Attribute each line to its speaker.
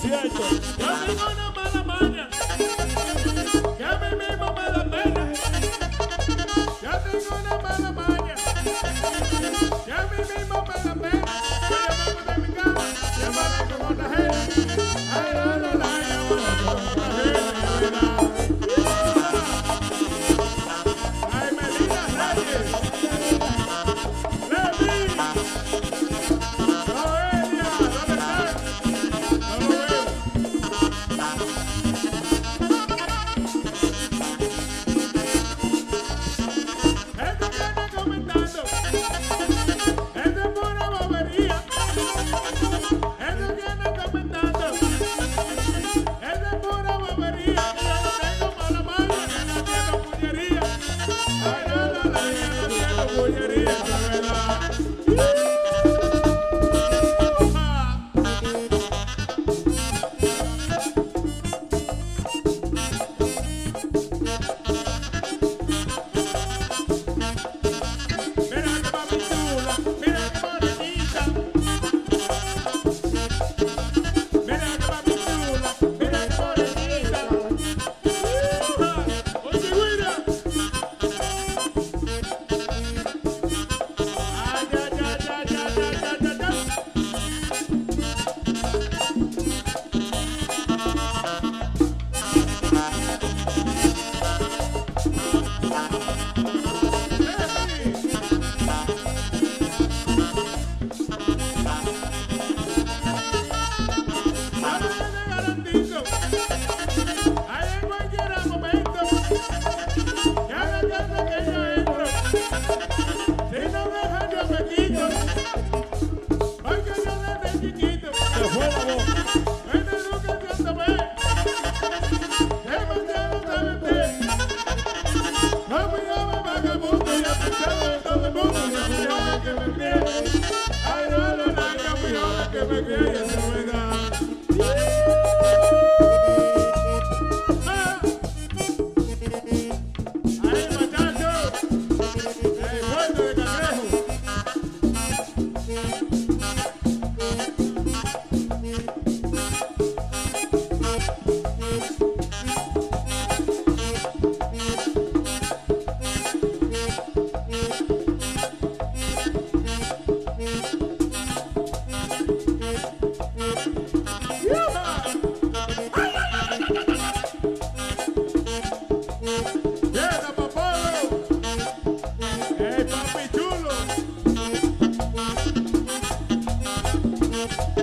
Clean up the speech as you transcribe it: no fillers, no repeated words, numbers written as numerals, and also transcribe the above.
Speaker 1: cierto.
Speaker 2: Yo tengo una mala maña que a mí mismo me da pena. Yo tengo una mala maña que a mí mismo me da pena. Yo llamo de mi cama y amanezco con la gente. Ay, la, la, la, y amanezco con la gente, ay, Melina Reyes, Levi, Noelia, ¿dónde están? No lo veo. Esto que anda comentando, esto es pura bobería. Esto que anda comentando, esto es pura bobería. Que yo no tengo mala maña, que no entiendo puñería. Ay, la, la, la, yo no entiendo puñería, eso es verdad. Mira que mami chula, mira que morenita. Mira que mami chula, mira que morenita. Oye, güira. Ay, ay, ay, ay, ay, ay, ay, ay, ay. Ahora te garantizo, ahí en cualquier momento, que a la casa que yo entro, si no me dejan yo me quito, porque yo desde chiquito,
Speaker 1: Se fue la voz.
Speaker 2: en educación tomé, demasiado talenté, no me llaman vagabundo, ya pensaba de todo el mundo, yo fui joven que me crié, ay no, no, no, yo fui joven que me crié, y eso es verdad. Ahí, muchachos, el fuerte de Cangrejo. ¡Viene, papolo! ¡Ey, papi chulo!